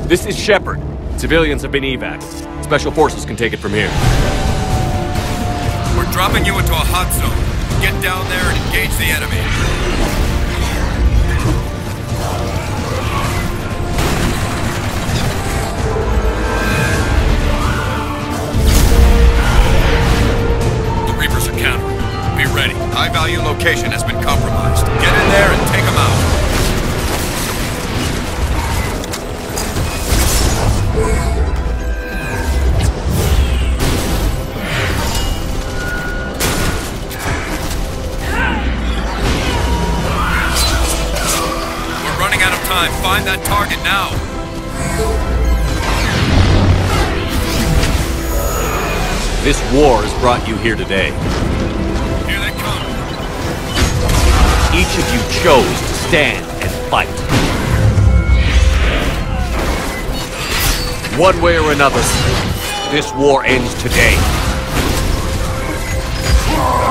This is Shepard. Civilians have been evac. Special forces can take it from here. We're dropping you into a hot zone. Get down there and engage the enemy. The Reapers are countering. Be ready. High-value location has been compromised. Get in there and take them out. Find that target now. This war has brought you here today. Here they come. Each of you chose to stand and fight. One way or another, this war ends today.